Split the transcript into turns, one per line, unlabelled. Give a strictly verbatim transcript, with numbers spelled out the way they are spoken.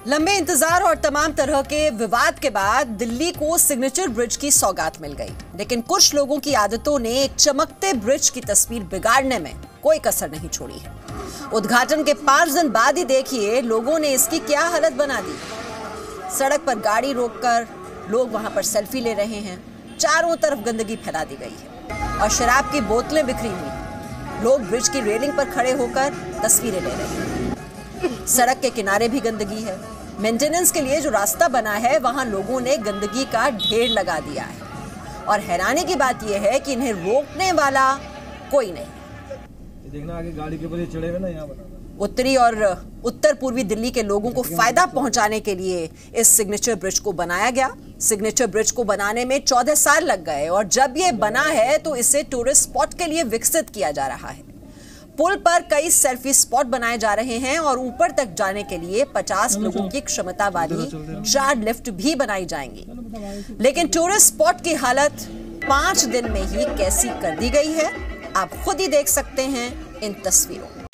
लंबे इंतजार और तमाम तरह के विवाद के बाद दिल्ली को सिग्नेचर ब्रिज की सौगात मिल गई, लेकिन कुछ लोगों की आदतों ने एक चमकते ब्रिज की तस्वीर बिगाड़ने में कोई कसर नहीं छोड़ी है। उद्घाटन के पांच दिन बाद ही देखिए लोगों ने इसकी क्या हालत बना दी। सड़क पर गाड़ी रोककर लोग वहां पर सेल्फी ले रहे हैं, चारों तरफ गंदगी फैला दी गई है और शराब की बोतलें बिखरी हुई हैं। लोग ब्रिज की रेलिंग पर खड़े होकर तस्वीरें ले रहे हैं। सड़क के किनारे भी गंदगी है। मेंटेनेंस के लिए जो रास्ता बना है वहां लोगों ने गंदगी का ढेर लगा दिया है और हैरानी की बात यह है कि इन्हें रोकने वाला कोई नहीं।
देखना आगे गाड़ी के ऊपर चढ़े हुए ना यहाँ पर।
उत्तरी और उत्तर पूर्वी दिल्ली के लोगों को फायदा पहुंचाने के लिए इस सिग्नेचर ब्रिज को बनाया गया। सिग्नेचर ब्रिज को बनाने में चौदह साल लग गए और जब ये बना है तो इसे टूरिस्ट स्पॉट के लिए विकसित किया जा रहा है। पुल पर कई सेल्फी स्पॉट बनाए जा रहे हैं और ऊपर तक जाने के लिए पचास लोगों की क्षमता वाली चार लिफ्ट भी बनाई जाएंगी। लेकिन टूरिस्ट स्पॉट की हालत पांच दिन में ही कैसी कर दी गई है, आप खुद ही देख सकते हैं इन तस्वीरों में।